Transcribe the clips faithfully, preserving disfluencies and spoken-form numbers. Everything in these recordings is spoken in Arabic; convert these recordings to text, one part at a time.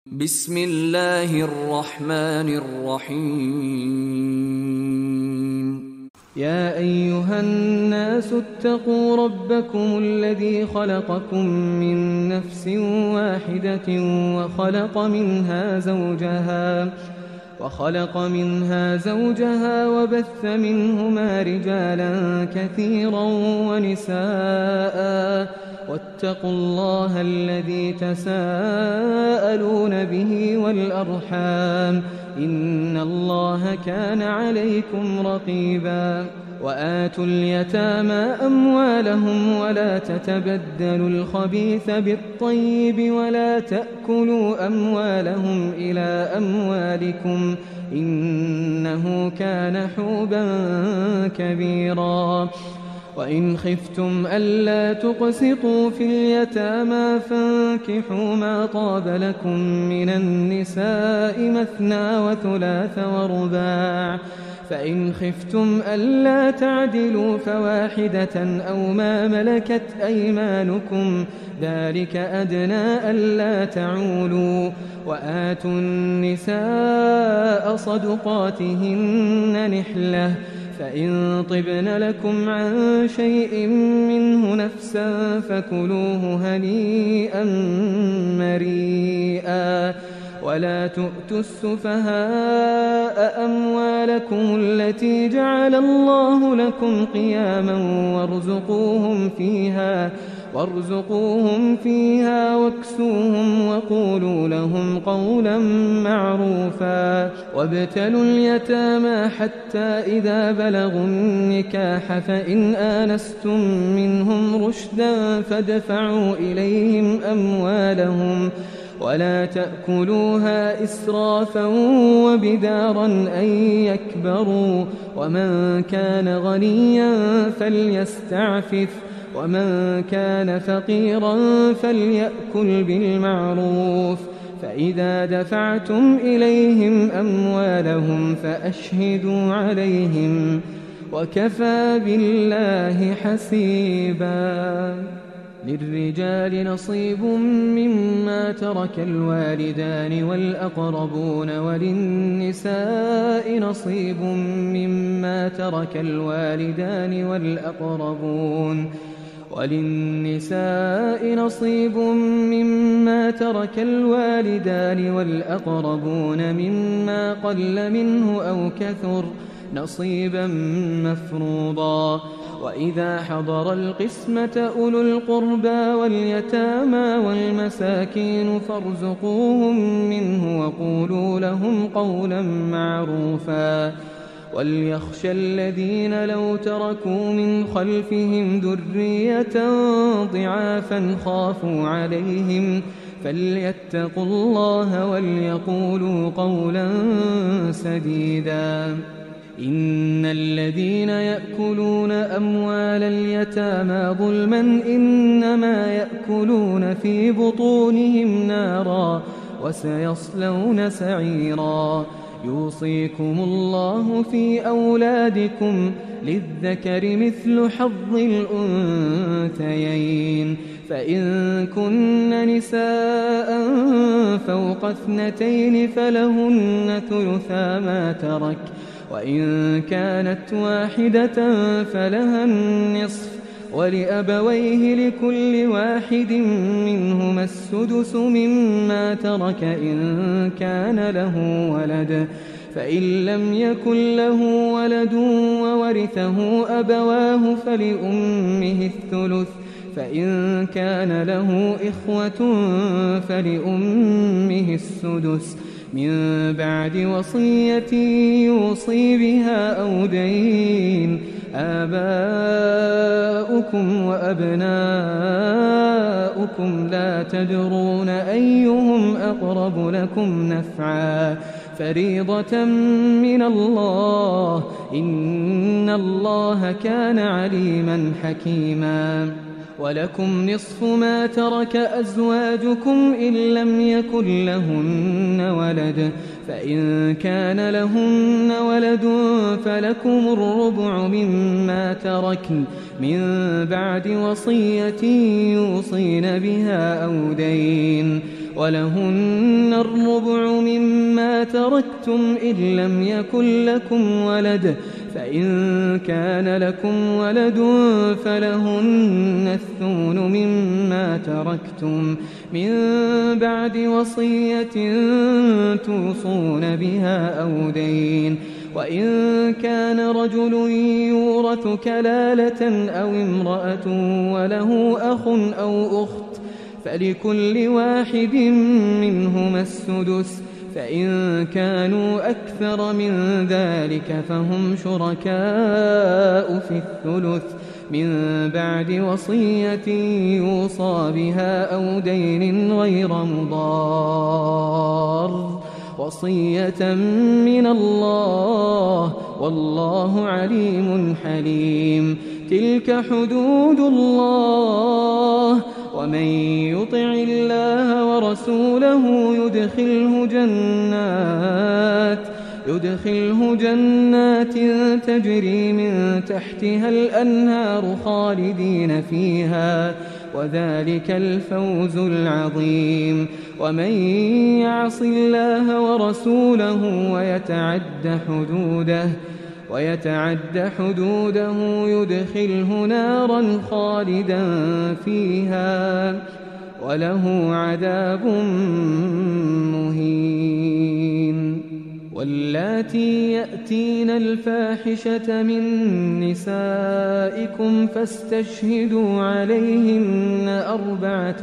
بسم الله الرحمن الرحيم. يا أيها الناس اتقوا ربكم الذي خلقكم من نفس واحدة وخلق منها زوجها وخلق منها زوجها وبث منهما رجالا كثيرا ونساء واتقوا الله الذي تساءلون به والأرحام إن الله كان عليكم رقيبا. وآتوا اليتامى أموالهم ولا تتبدلوا الخبيث بالطيب ولا تأكلوا أموالهم إلى أموالكم إنه كان حوبا كبيرا. وإن خفتم ألا تقسطوا في اليتامى فانكحوا ما طاب لكم من النساء مثنى وثلاث ورباع، فإن خفتم ألا تعدلوا فواحدة أو ما ملكت أيمانكم ذلك أدنى ألا تعولوا. وآتوا النساء صدقاتهن نحلة، فإن طبن لكم عن شيء منه نفسا فكلوه هنيئا مريئا. ولا تؤتوا السفهاء أموالكم التي جعل الله لكم قياما وارزقوهم فيها وارزقوهم فيها واكسوهم وقولوا لهم قولا معروفا. وابتلوا اليتامى حتى إذا بلغوا النكاح فإن آنستم منهم رشدا فادفعوا إليهم أموالهم ولا تأكلوها إسرافا وبدارا أن يكبروا. ومن كان غنيا فليستعفف ومن كان فقيرا فليأكل بالمعروف. فإذا دفعتم إليهم أموالهم فأشهدوا عليهم وكفى بالله حسيبا. للرجال نصيب مما ترك الوالدان والأقربون وللنساء نصيب مما ترك الوالدان والأقربون وللنساء نصيب مما ترك الوالدان والأقربون مما قل منه أو كثر نصيبا مفروضا. وإذا حضر القسمة أولو القربى واليتامى والمساكين فارزقوهم منه وقولوا لهم قولا معروفا. وليخشى الذين لو تركوا من خلفهم ذرية ضعافا خافوا عليهم فليتقوا الله وليقولوا قولا سديدا. إن الذين يأكلون أموال اليتامى ظلما إنما يأكلون في بطونهم نارا وسيصلون سعيرا. يوصيكم الله في أولادكم للذكر مثل حظ الأنثيين، فإن كن نساء فوق اثنتين فلهن ثلثا ما ترك، وإن كانت واحدة فلها النصف، ولأبويه لكل واحد منهما السدس مما ترك إن كان له ولد، فإن لم يكن له ولد وورثه أبواه فلأمه الثلث، فإن كان له إخوة فلأمه السدس من بعد وصية يوصي بها أو دين. آباؤكم وأبناؤكم لا تدرون أيهم أقرب لكم نفعا فريضة من الله إن الله كان عليما حكيما. ولكم نصف ما ترك أزواجكم إن لم يكن لهن ولد، فإن كان لهن ولد فلكم الربع مما تركن من بعد وصية يوصين بها أو دين. ولهن الربع مما تركتم إن لم يكن لكم ولد فإن كان لكم ولد فلهن الثمن مما تركتم من بعد وصية توصون بها أو دين وإن كان رجل يورث كلالة أو امرأة وله أخ أو أخت فلكل واحد منهما السدس فإن كانوا أكثر من ذلك فهم شركاء في الثلث من بعد وصية يوصى بها أو دين غير مضار وصية من الله والله عليم حليم. تلك حدود الله ومن يطع الله ورسوله يدخله جنات يدخله جنات تجري من تحتها الأنهار خالدين فيها وذلك الفوز العظيم. ومن يعص الله ورسوله ويتعد حدوده ويتعد حدوده يدخله نارا خالدا فيها وله عذاب مهين. واللاتي يأتين الفاحشة من نسائكم فاستشهدوا عليهن أربعة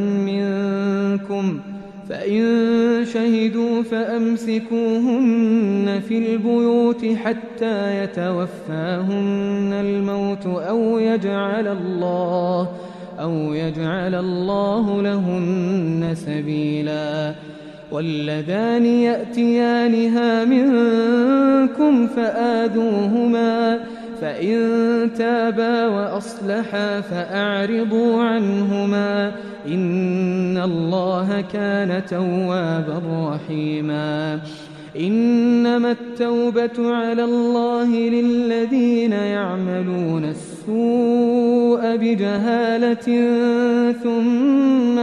منكم فإن شهدوا فأمسكوهن في البيوت حتى يتوفاهن الموت أو يجعل الله أو يجعل الله لهن سبيلا. واللذان يأتيانها منكم فآذوهما فإن تابا وأصلحا فأعرضوا عنهما إن الله كان توابا رحيما. إنما التوبة على الله للذين يعملون السوء بجهالة ثم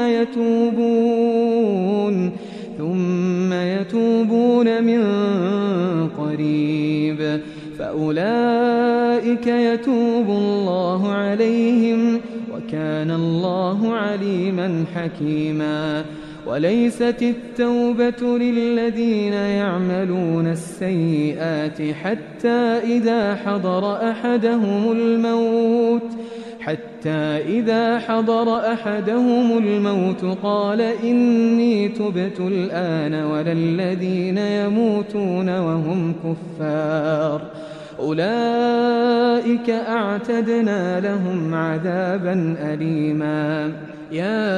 يتوبون ثم يتوبون من قريب فأولئك يتوب الله عليهم وكان الله عليما حكيما. وليست التوبة للذين يعملون السيئات حتى إذا حضر أحدهم الموت حتى إذا حضر أحدهم الموت قال إني تبت الآن ولا الذين يموتون وهم كفار أولئك أعتدنا لهم عذابا أليما. يا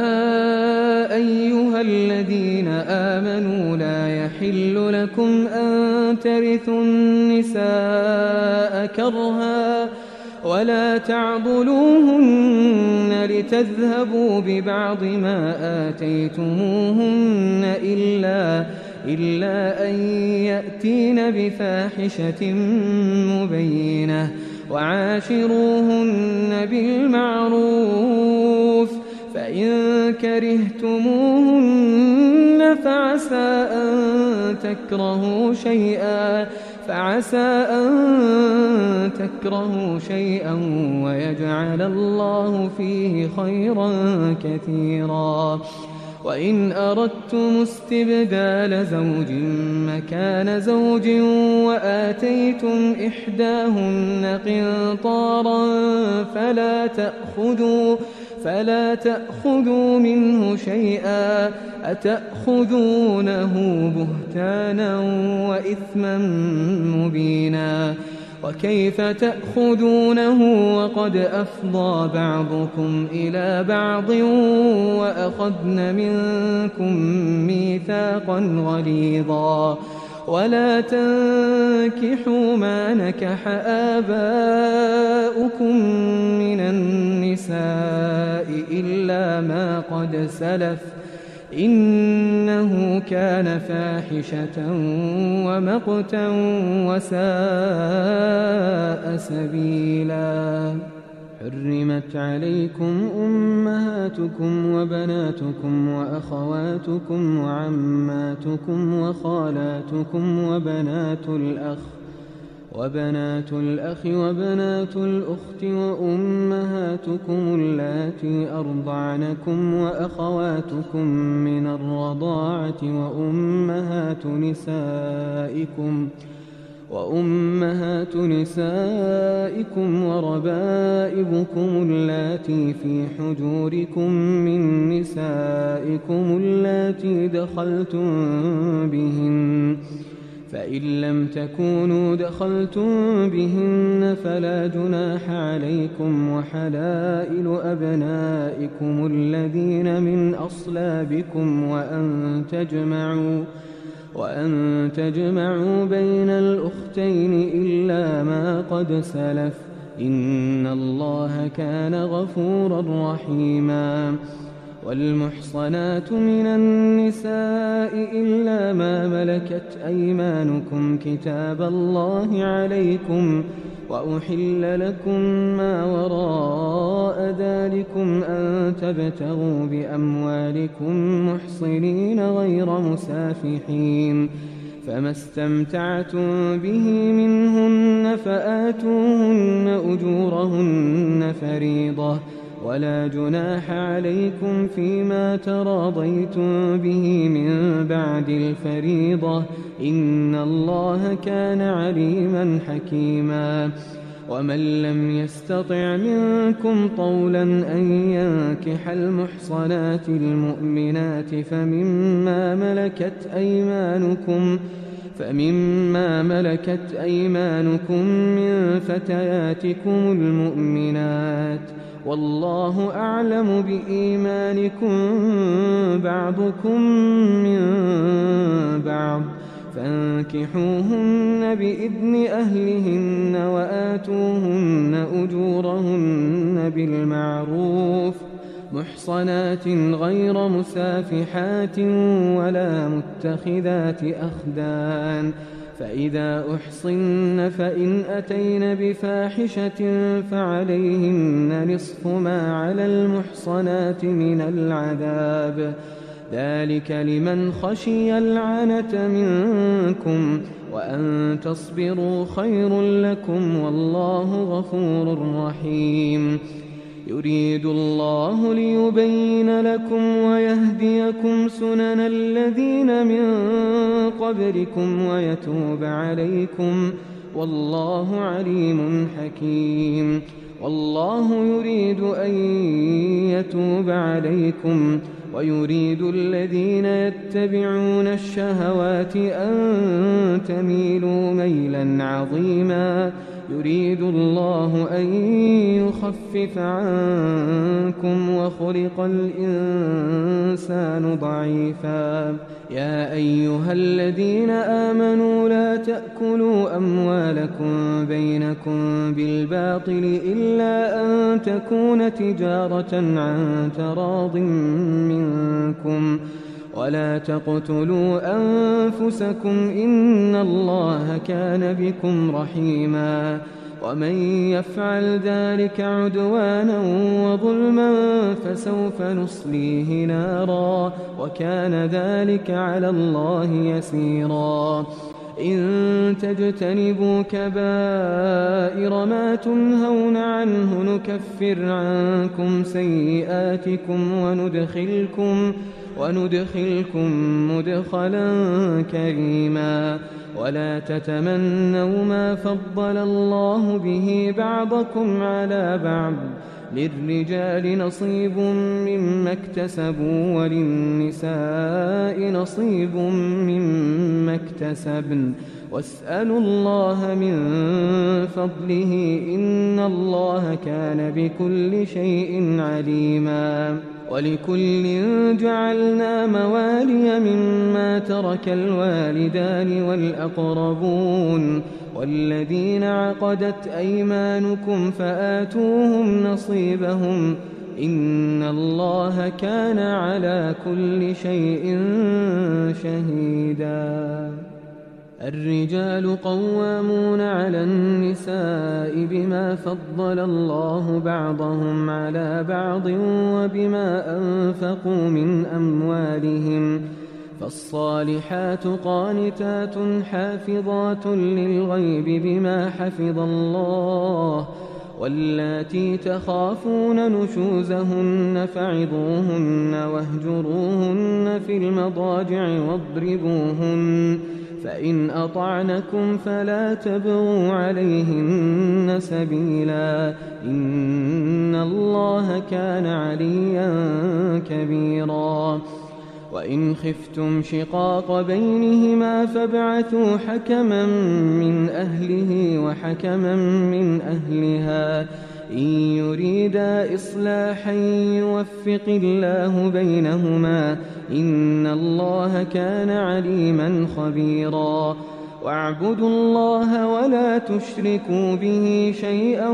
أيها الذين آمنوا لا يحل لكم أن ترثوا النساء كرها ولا تعضلوهن لتذهبوا ببعض ما آتيتموهن إلا إلا أن يأتين بفاحشة مبينة وعاشروهن بالمعروف فإن كرهتموهن فعسى أن تكرهوا شيئا فعسى أن تكرهوا شيئا ويجعل الله فيه خيرا كثيرا. وإن أردتم استبدال زوج مكان زوج وآتيتم إحداهن قنطارا فلا تأخذوا فلا تأخذوا منه شيئا أتأخذونه بهتانا وإثما مبينا. وكيف تأخذونه وقد أفضى بعضكم إلى بعض وأخذن منكم ميثاقا غليظا. ولا تنكحوا ما نكح آباؤكم من النساء إلا ما قد سلف إنه كان فاحشة ومقتا وساء سبيلا. حرمت عليكم أمهاتكم أمهاتكم وبناتكم وأخواتكم وعماتكم وخالاتكم وبنات الأخ وبنات الأخ وبنات الأخت وأمهاتكم اللاتي أرضعنكم وأخواتكم من الرضاعة وأمهات نسائكم وأمهات نسائكم وربائبكم اللاتي في حجوركم من نسائكم اللاتي دخلتم بهن، فإن لم تكونوا دخلتم بهن فلا جناح عليكم، وحلائل أبنائكم الذين من أصلابكم وأن تجمعوا وأن تجمعوا بين الأختين إلا ما قد سلف، إن الله كان غفورا رحيما. والمحصنات من النساء إلا ما ملكت أيمانكم كتاب الله عليكم، وأحل لكم ما وراء ذلكم أن تبتغوا بأموالكم محصنين غير مسافحين، فما استمتعتم به منهن فآتوهن أجورهن فريضة، ولا جناح عليكم فيما تراضيتم به من بعد الفريضة، إن الله كان عليما حكيما. ومن لم يستطع منكم طولا أن ينكح المحصنات المؤمنات فمما ملكت أيمانكم فمما ملكت أيمانكم من فتياتكم المؤمنات، والله أعلم بإيمانكم بعضكم من بعض، فانكحوهن بإذن أهلهن وآتوهن أجورهن بالمعروف محصنات غير مسافحات ولا متخذات أخدان، فإذا أحصن فإن أتين بفاحشة فعليهن نصف ما على المحصنات من العذاب، ذلك لمن خشي العنة منكم، وأن تصبروا خير لكم، والله غفور رحيم. يريد الله ليبين لكم ويهديكم سنن الذين من قبلكم ويتوب عليكم، والله عليم حكيم. والله يريد أن يتوب عليكم، ويريد الذين يتبعون الشهوات أن تميلوا ميلا عظيما، يريد الله أن يخفف عنكم وخلق الإنسان ضعيفا. يا أيها الذين آمنوا لا تأكلوا أموالكم بينكم بالباطل إلا أن تكون تجارة عن تراض منكم، ولا تقتلوا أنفسكم إن الله كان بكم رحيما. ومن يفعل ذلك عدوانا وظلما فسوف نصليه نارا، وكان ذلك على الله يسيرا. إن تجتنبوا كبائر ما تنهون عنه نكفر عنكم سيئاتكم وندخلكم وندخلكم مدخلا كريما. ولا تتمنوا ما فضل الله به بعضكم على بعض، للرجال نصيب مما اكتسبوا وللنساء نصيب مما اكتسبن، واسألوا الله من فضله إن الله كان بكل شيء عليما. ولكل جعلنا موالي مما ترك الوالدان والأقربون والذين عقدت أيمانكم فآتوهم نصيبهم إن الله كان على كل شيء شهيدا. الرجال قوامون على النساء بما فضل الله بعضهم على بعض وبما أنفقوا من أموالهم فالصالحات قانتات حافظات للغيب بما حفظ الله واللاتي تخافون نشوزهن فعظوهن واهجروهن في المضاجع واضربوهن فإن أطعنكم فلا تبغوا عليهن سبيلا إن الله كان عليا كبيرا وإن خفتم شقاق بينهما فابعثوا حكما من أهله وحكما من أهلها إن يريدا إصلاحا يوفق الله بينهما إن الله كان عليما خبيرا واعبدوا الله ولا تشركوا به شيئا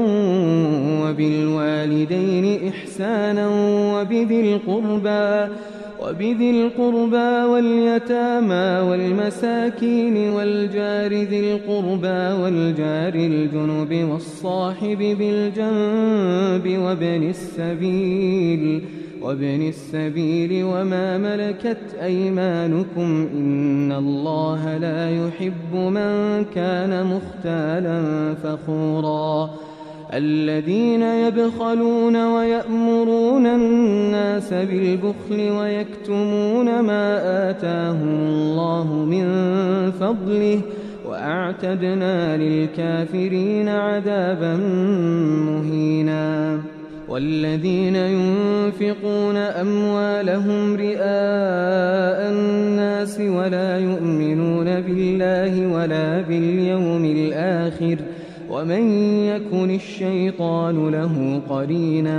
وبالوالدين إحسانا وبذي القربى وبذي القربى واليتامى والمساكين والجار ذي القربى والجار الجنب والصاحب بالجنب وابن السبيل وابن السبيل وما ملكت أيمانكم إن الله لا يحب من كان مختالا فخورا الذين يبخلون ويأمرون الناس بالبخل ويكتمون ما آتاهم الله من فضله وأعتدنا للكافرين عذابا مهينا والذين ينفقون أموالهم رئاء الناس ولا يؤمنون بالله ولا باليوم الآخر ومن يكن الشيطان له قرينا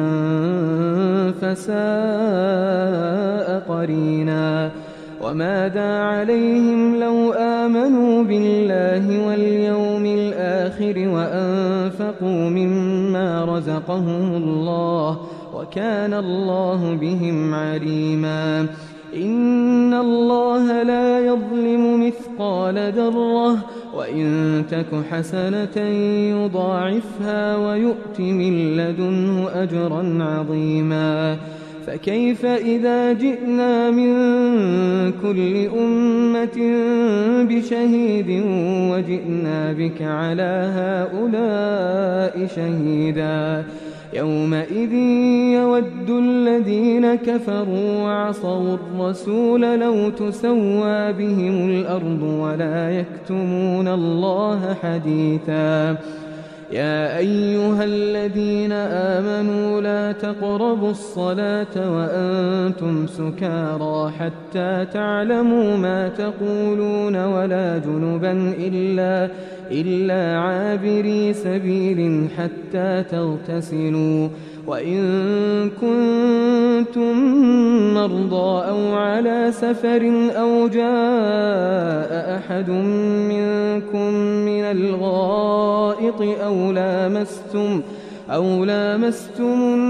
فساء قرينا وماذا عليهم لو آمنوا بالله واليوم الآخر وأنفقوا مما رزقهم الله وكان الله بهم عليما إن الله لا يظلم مثقال ذرة وإن تك حسنة يضاعفها ويؤت من لدنه أجرا عظيما فكيف إذا جئنا من كل أمة بشهيد وجئنا بك على هؤلاء شهيدا يومئذ يود الذين كفروا وعصوا الرسول لو تسوى بهم الأرض ولا يكتمون الله حديثا يا أيها الذين آمنوا لا تقربوا الصلاة وأنتم سكارى حتى تعلموا ما تقولون ولا جنبا إلا, إلا عابري سبيل حتى تغتسلوا وإن كنتم مرضى أو على سفر أو جاء أحد منكم من الغائط أو لامستم أو لامستم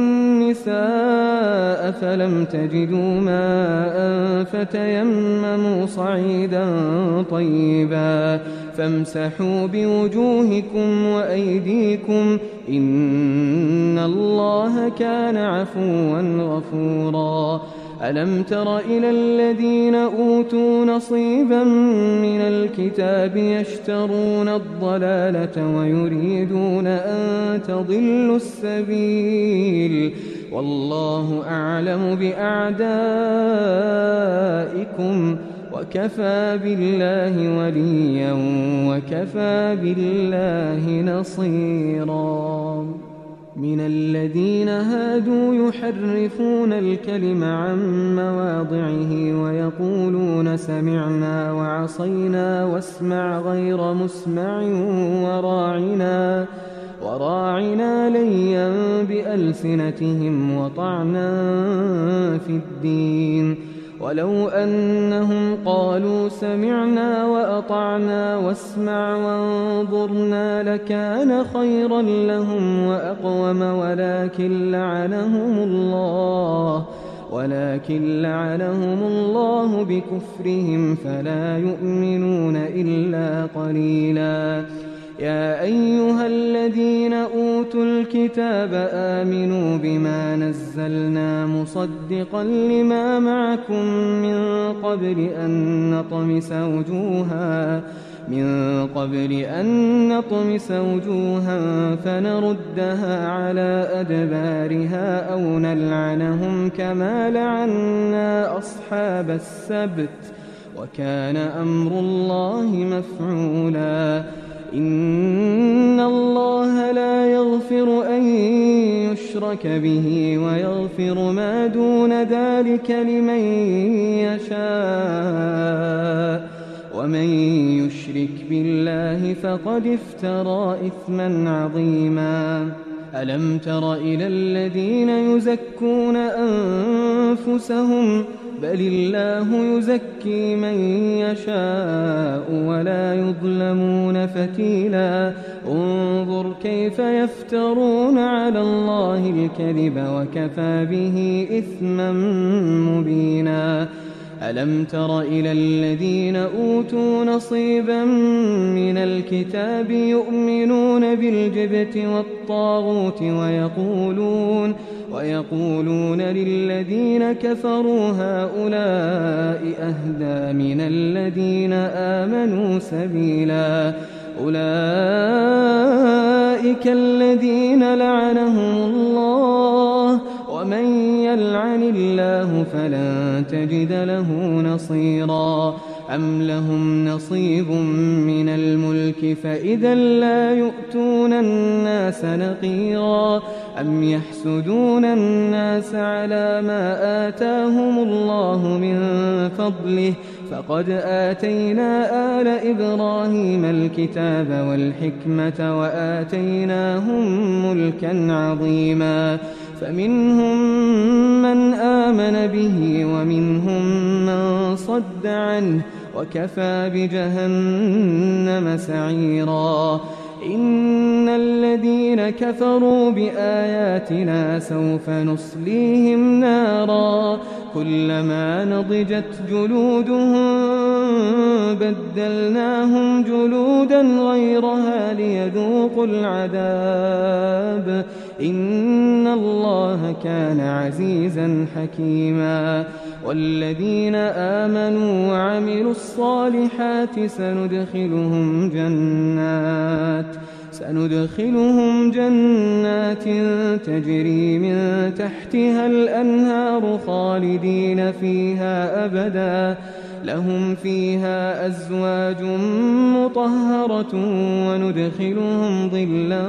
النساء فلم تجدوا ماء فتيمموا صعيدا طيبا فامسحوا بوجوهكم وأيديكم إن الله كان عفوا غفورا ألم تر إلى الذين أوتوا نصيبا من الكتاب يشترون الضلالة ويريدون أن تضلوا السبيل والله أعلم بأعدائكم وكفى بالله وليا وكفى بالله نصيرا من الذين هادوا يحرفون الكلم عن مواضعه ويقولون سمعنا وعصينا واسمع غير مسمع وراعنا وراعنا ليا بألسنتهم وطعنا في الدين ولو أنهم قالوا سمعنا وأطعنا واسمع وانظرنا لكان خيرا لهم وأقوم ولكن لعنهم الله ولكن لعنهم الله بكفرهم فلا يؤمنون إلا قليلا. يا أيها الذين أوتوا الكتاب آمنوا بما نزلنا مصدقا لما معكم من قبل أن نطمس وجوها من قبل أن نطمس وجوها فنردها على أدبارها أو نلعنهم كما لعنا أصحاب السبت وكان أمر الله مفعولا. إن الله لا يغفر أن يشرك به ويغفر ما دون ذلك لمن يشاء ومن يشرك بالله فقد افترى إثما عظيما. ألم تر إلى الذين يزكون أنفسهم بل الله يزكي من يشاء ولا يظلمون فتيلا. انظر كيف يفترون على الله الكذب وكفى به إثما مبينا. ألم تر إلى الذين أوتوا نصيبا من الكتاب يؤمنون بالجبت والطاغوت ويقولون ويقولون للذين كفروا هؤلاء أهدى من الذين آمنوا سبيلا. أولئك الذين لعنهم الله ومن يلعن الله فلن تجد له نصيرا. أم لهم نصيب من الملك فإذا لا يؤتون الناس نقيرا. أم يحسدون الناس على ما آتاهم الله من فضله فقد آتينا آل إبراهيم الكتاب والحكمة وآتيناهم ملكا عظيما. فمنهم من آمن به ومنهم من صد عنه وكفى بجهنم سعيرا. إن الذين كفروا بآياتنا سوف نصليهم نارا كلما نضجت جلودهم بدلناهم جلودا غيرها ليذوقوا العذاب إن الله كان عزيزا حكيما. والذين آمنوا وعملوا الصالحات سندخلهم جنات سندخلهم جنات تجري من تحتها الأنهار خالدين فيها أبدا لهم فيها أزواج مطهرة وندخلهم ظلا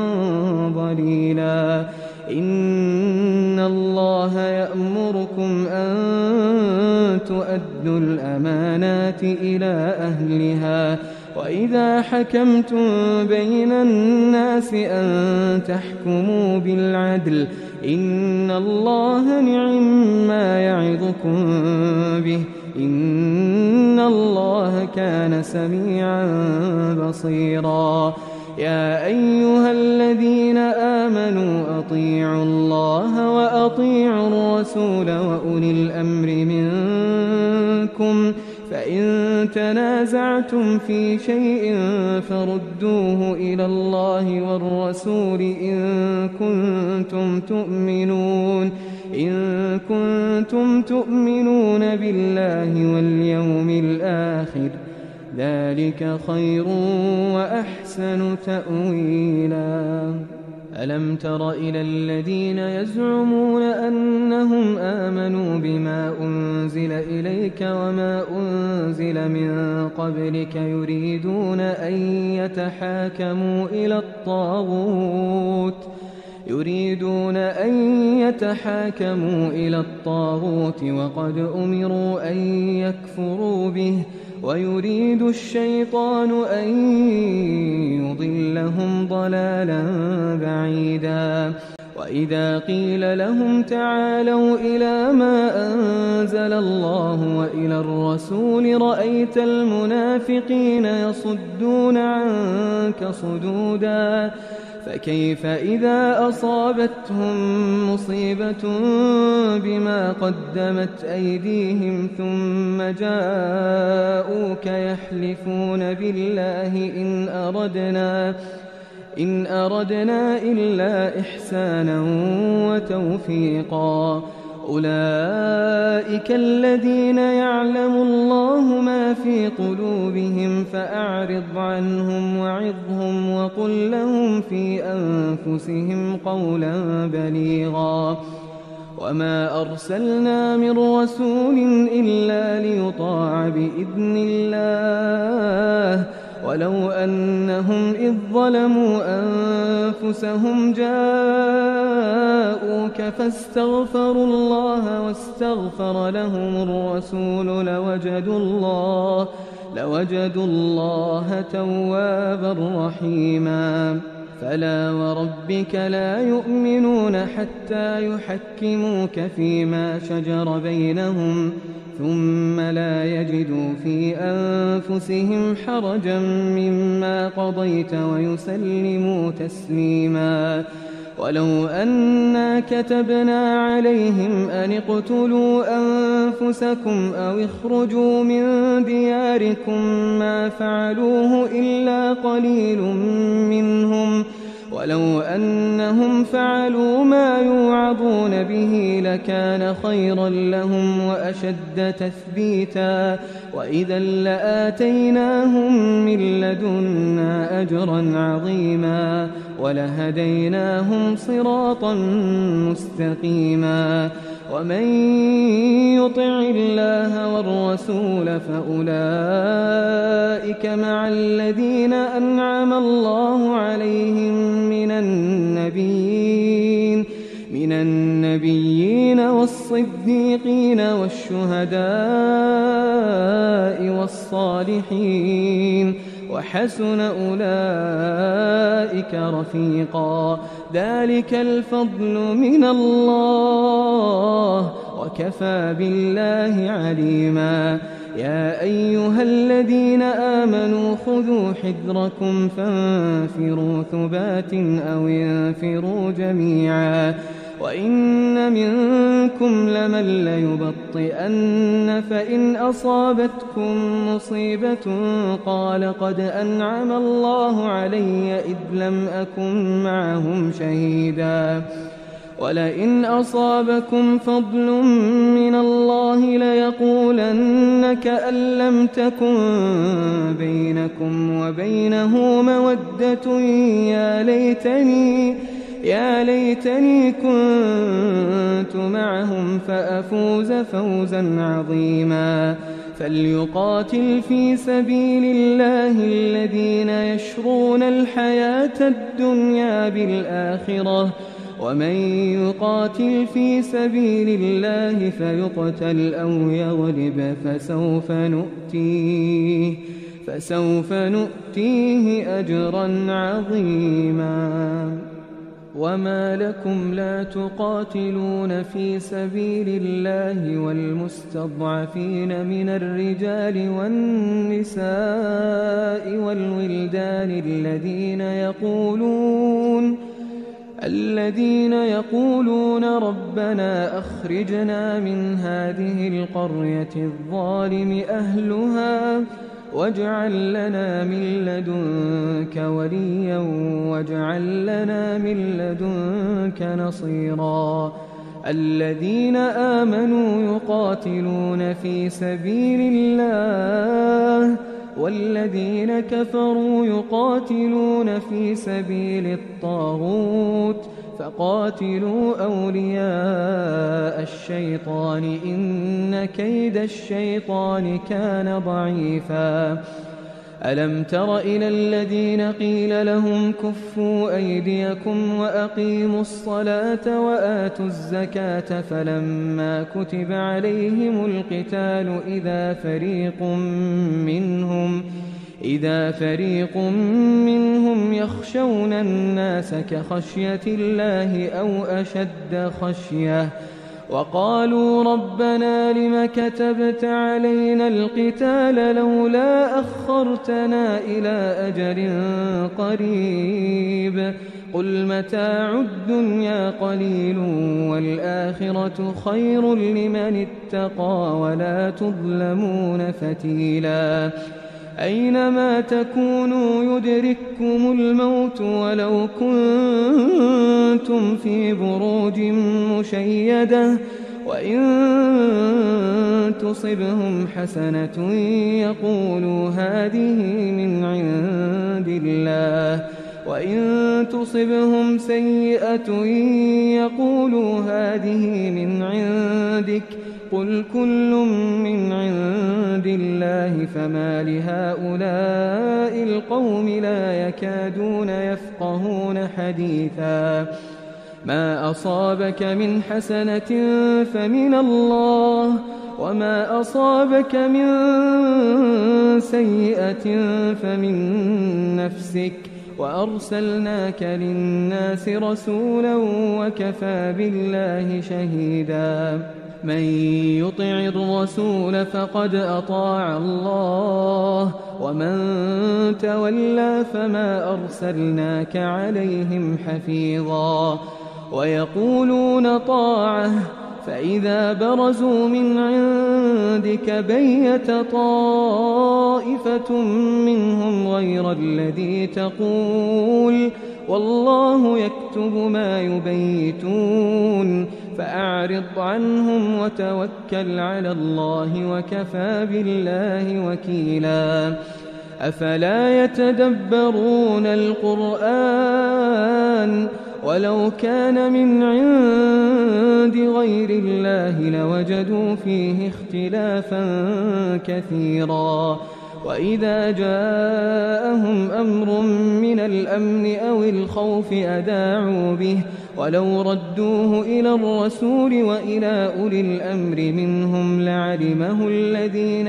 ظليلا. إن الله يأمركم أن تؤدوا الأمانات إلى أهلها وإذا حكمتم بين الناس أن تحكموا بالعدل إن الله نعما يعظكم به إن الله كان سميعا بصيرا. يا أيها الذين آمنوا أطيعوا الله وأطيعوا الرسول وأولي الأمر منكم فإن تنازعتم في شيء فردوه إلى الله والرسول إن كنتم تؤمنون إن كنتم تؤمنون بالله واليوم الآخر ذلك خير وأحسن تأويلا. ألم تر إلى الذين يزعمون أنهم آمنوا بما أنزل إليك وما أنزل من قبلك يريدون أن يتحاكموا إلى الطاغوت يريدون أن يتحاكموا إلى الطاغوت وقد أمروا أن يكفروا به ويريد الشيطان أن يضلهم ضلالا بعيدا. وإذا قيل لهم تعالوا إلى ما أنزل الله وإلى الرسول رأيت المنافقين يصدون عنك صدودا فكيف إذا أصابتهم مصيبة بما قدمت أيديهم ثم جاءوك يحلفون بالله إن أردنا إن أردنا إلا إحسانا وتوفيقا أولئك الذين يعلم الله ما في قلوبهم فأعرض عنهم وعظهم وقل لهم في أنفسهم قولا بليغا وما أرسلنا من رسول إلا ليطاع بإذن الله ولو أنهم إذ ظلموا أنفسهم جاءوك فاستغفروا الله واستغفر لهم الرسول لوجدوا الله, لوجدوا الله توابا رحيما فلا وربك لا يؤمنون حتى يحكموك فيما شجر بينهم ثم لا يجدوا في أنفسهم حرجا مما قضيت ويسلموا تسليما ولو أنا كتبنا عليهم أن اقتلوا أنفسكم أو اخرجوا من دياركم ما فعلوه إلا قليل منهم ولو أنهم فعلوا ما يوعظون به لكان خيرا لهم وأشد تثبيتا وإذا لآتيناهم من لدنا أجرا عظيما ولهديناهم صراطا مستقيما ومن يطع الله والرسول فأولئك مع الذين أنعم الله عليهم من النبيين من النبيين والصديقين والشهداء والصالحين وحسن أولئك رفيقا ذلك الفضل من الله وكفى بالله عليما يا أيها الذين آمنوا خذوا حذركم فانفروا ثبات أو انفروا جميعا وإن منكم لمن ليبطئن فإن أصابتكم مصيبة قال قد أنعم الله علي إذ لم أكن معهم شهيدا ولئن أصابكم فضل من الله ليقولن كأن لم تكن بينكم وبينه مودة يا ليتني يا ليتني كنت معهم فأفوز فوزا عظيما فليقاتل في سبيل الله الذين يشرون الحياة الدنيا بالآخرة ومن يقاتل في سبيل الله فيقتل أو يغلب فسوف نؤتيه فسوف نؤتيه أجرا عظيما وما لكم لا تقاتلون في سبيل الله والمستضعفين من الرجال والنساء والولدان الذين يقولون الذين يقولون ربنا أخرجنا من هذه القرية الظالم أهلها واجعل لنا من لدنك وليا واجعل لنا من لدنك نصيرا الذين آمنوا يقاتلون في سبيل الله والذين كفروا يقاتلون في سبيل الطاغوت فقاتلوا أولياء الشيطان إن كيد الشيطان كان ضعيفا ألم تر إلى الذين قيل لهم كفوا أيديكم وأقيموا الصلاة وآتوا الزكاة فلما كتب عليهم القتال إذا فريق منهم إذا فريق منهم يخشون الناس كخشية الله أو أشد خشية وقالوا ربنا لم كتبت علينا القتال لولا أخرتنا إلى أجل قريب قل متاع الدنيا قليل والآخرة خير لمن اتقى ولا تظلمون فتيلا أينما تكونوا يدرككم الموت ولو كنتم في بروج مشيدة وإن تصبهم حسنة يقولوا هذه من عند الله وإن تصبهم سيئة يقولوا هذه من عندك قل كل من عند الله فما لهؤلاء القوم لا يكادون يفقهون حديثا ما أصابك من حسنة فمن الله وما أصابك من سيئة فمن نفسك وأرسلناك للناس رسولا وكفى بالله شهيدا من يطع الرسول فقد أطاع الله ومن تولى فما أرسلناك عليهم حفيظا ويقولون طاعة فإذا برزوا من عندك بيت طائفة منهم غير الذي تقول والله يكتب ما يبيتون فأعرض عنهم وتوكل على الله وكفى بالله وكيلا أفلا يتدبرون القرآن ولو كان من عند غير الله لوجدوا فيه اختلافا كثيرا وإذا جاءهم أمر من الأمن أو الخوف أذاعوا به ولو ردوه إلى الرسول وإلى أولي الأمر منهم لعلمه الذين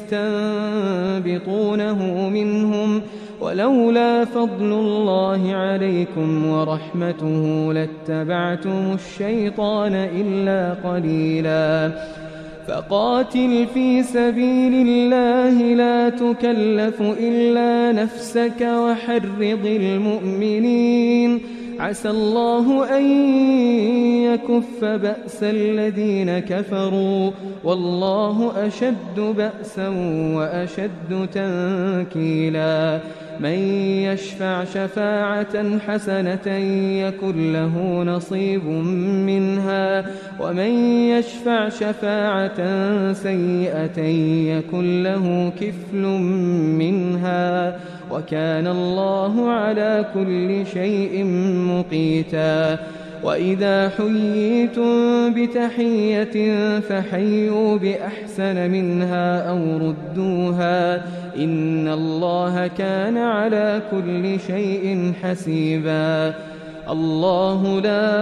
يستنبطونه منهم ولولا فضل الله عليكم ورحمته لاتبعتم الشيطان إلا قليلا فقاتل في سبيل الله لا تكلف إلا نفسك وحرض المؤمنين عسى الله أن يكف بأس الذين كفروا والله أشد بأسا وأشد تنكيلا من يشفع شفاعة حسنة يكن له نصيب منها ومن يشفع شفاعة سيئة يكن له كفل منها وكان الله على كل شيء مقيتا وإذا حييتم بتحية فحيوا بأحسن منها أو ردوها إن الله كان على كل شيء حسيبا الله لا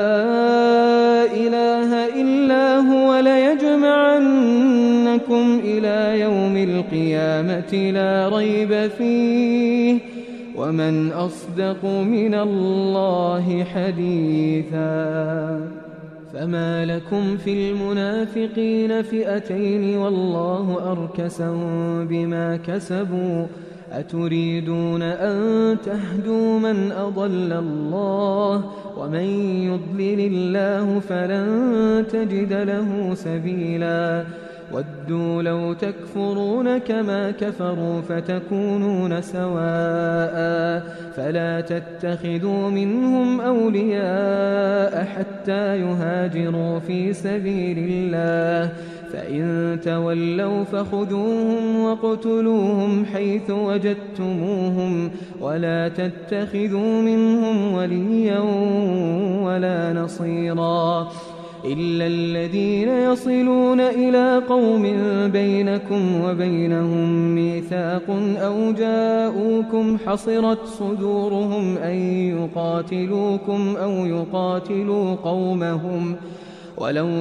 إله إلا هو ليجمعنكم إلى يوم القيامة لا ريب فيه ومن أصدق من الله حديثا فما لكم في المنافقين فئتين والله أركسهم بما كسبوا أتريدون أن تهدوا من أضل الله ومن يضلل الله فلن تجد له سبيلا ودوا لو تكفرون كما كفروا فتكونون سواء فلا تتخذوا منهم أولياء حتى يهاجروا في سبيل الله فإن تولوا فخذوهم واقتلوهم حيث وجدتموهم ولا تتخذوا منهم وليا ولا نصيرا إلا الذين يصلون إلى قوم بينكم وبينهم ميثاق أو جاءوكم حصرت صدورهم أن يقاتلوكم أو يقاتلوا قومهم ولو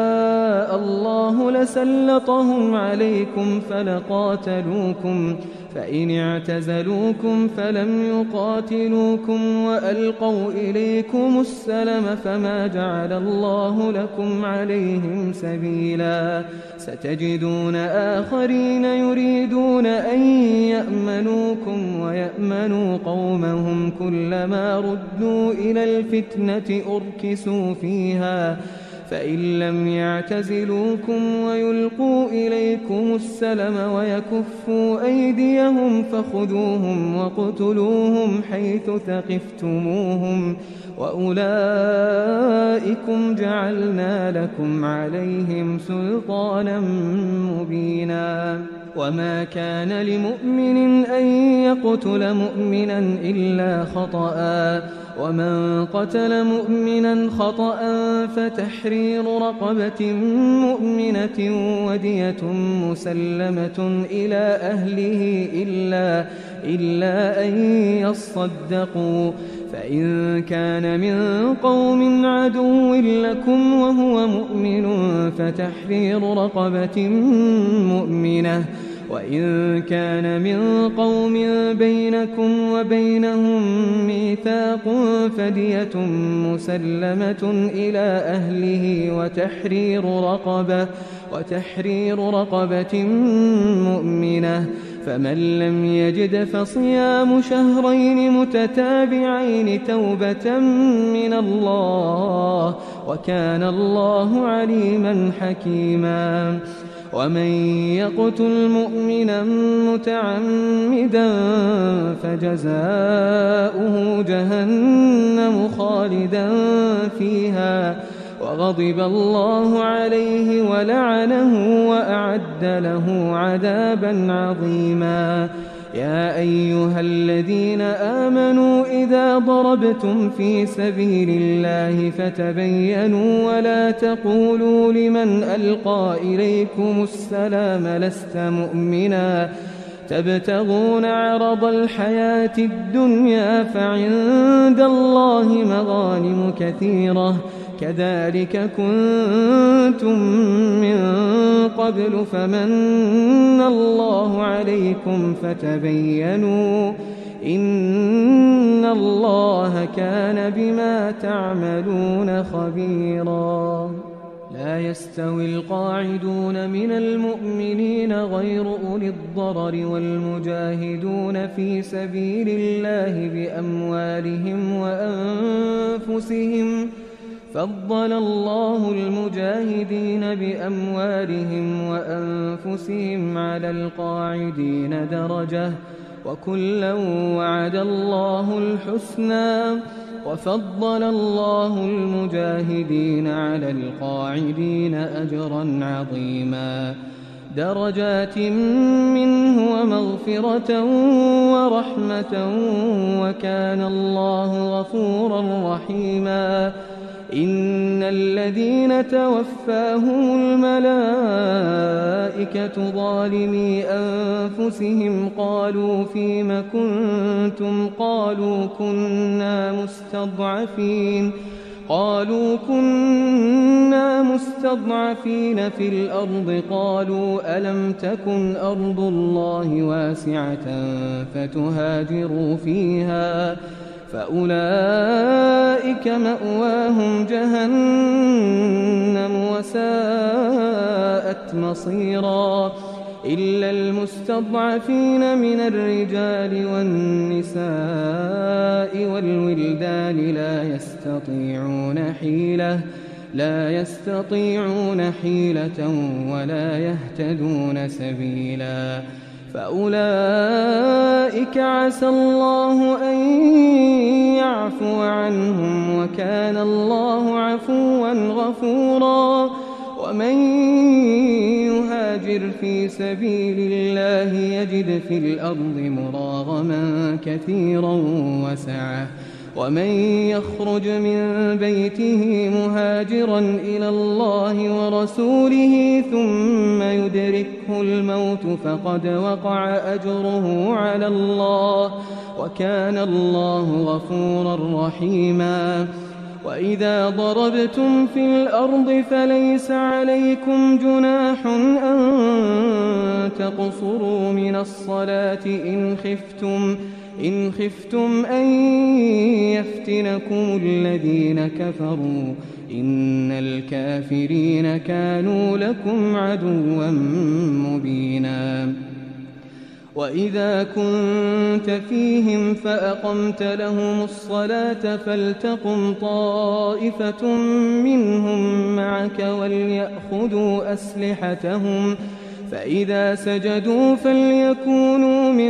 شاء الله لسلطهم عليكم فلقاتلوكم فإن اعتزلوكم فلم يقاتلوكم وألقوا إليكم السلم فما جعل الله لكم عليهم سبيلا ستجدون آخرين يريدون أن يأمنوكم ويأمنوا قومهم كلما ردوا إلى الفتنة أركسوا فيها فإن لم يعتزلوكم ويلقوا إليكم السلم ويكفوا أيديهم فخذوهم واقتلوهم حيث ثقفتموهم وأولئكم جعلنا لكم عليهم سلطانا مبينا وما كان لمؤمن أن يقتل مؤمنا إلا خطأ ومن قتل مؤمنا خطأ فتحرير رقبة مؤمنة ودية مسلمة إلى أهله إلا, إلا أن يصدقوا فإن كان من قوم عدو لكم وهو مؤمن فتحرير رقبة مؤمنة وإن كان من قوم بينكم وبينهم ميثاق فدية مسلمة إلى أهله وتحرير رقبة وتحرير رقبة مؤمنة فمن لم يجد فصيام شهرين متتابعين توبة من الله وكان الله عليما حكيما ومن يقتل مؤمنا متعمدا فجزاؤه جهنم خالدا فيها وغضب الله عليه ولعنه وأعد له عذابا عظيما يا أيها الذين آمنوا إذا ضربتم في سبيل الله فتبينوا ولا تقولوا لمن ألقى إليكم السلام لست مؤمنا تبتغون عرض الحياة الدنيا فعند الله مغانم كثيرة كذلك كنتم من قبل فمن الله عليكم فتبينوا إن الله كان بما تعملون خبيرا لا يستوي القاعدون من المؤمنين غير أولي الضرر والمجاهدون في سبيل الله بأموالهم وأنفسهم فضل الله المجاهدين بأموالهم وأنفسهم على القاعدين درجة وكلا وعد الله الحسنى وفضل الله المجاهدين على القاعدين أجرا عظيما درجات منه ومغفرة ورحمة وكان الله غفورا رحيما إن الذين توفاهم الملائكة ظالمي أنفسهم قالوا فيم كنتم قالوا كنا مستضعفين قالوا كنا مستضعفين في الأرض قالوا ألم تكن أرض الله واسعة فتهاجروا فيها فأولئك مأواهم جهنم وساءت مصيرا إلا المستضعفين من الرجال والنساء والولدان لا يستطيعون حيلة لا يستطيعون حيلة ولا يهتدون سبيلا فأولئك عسى الله أن يعفو عنهم وكان الله عفوا غفورا ومن يهاجر في سبيل الله يجد في الأرض مراغما كثيرا وسعة ومن يخرج من بيته مهاجرا إلى الله ورسوله ثم يدركه الموت فقد وقع أجره على الله وكان الله غفورا رحيما وإذا ضربتم في الأرض فليس عليكم جناح أن تقصروا من الصلاة إن خفتم إن خفتم أن يفتنكم الذين كفروا إن الكافرين كانوا لكم عدوا مبينا. وإذا كنت فيهم فأقمت لهم الصلاة فلتقم طائفة منهم معك وليأخذوا أسلحتهم فإذا سجدوا فليكونوا من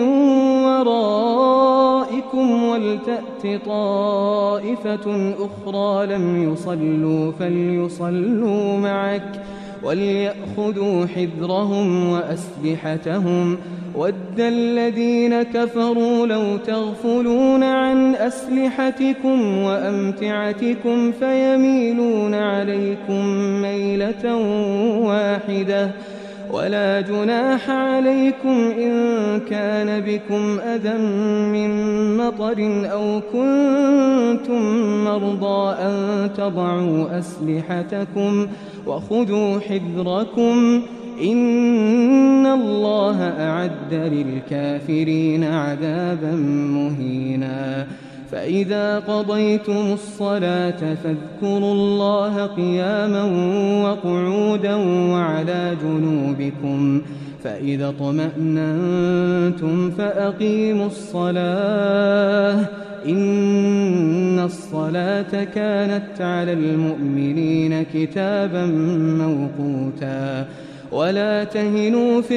ورائكم ولتأت طائفة أخرى لم يصلوا فليصلوا معك وليأخذوا حذرهم وأسلحتهم ود الذين كفروا لو تغفلون عن أسلحتكم وأمتعتكم فيميلون عليكم ميلة واحدة ولا جناح عليكم إن كان بكم أذى من مطر أو كنتم مرضى أن تضعوا أسلحتكم وخذوا حذركم إن الله أعد للكافرين عذابا مهينا. فإذا قضيتم الصلاة فاذكروا الله قياما وقعودا وعلى جنوبكم فإذا اطمأننتم فأقيموا الصلاة إن الصلاة كانت على المؤمنين كتابا موقوتا. ولا تهنوا في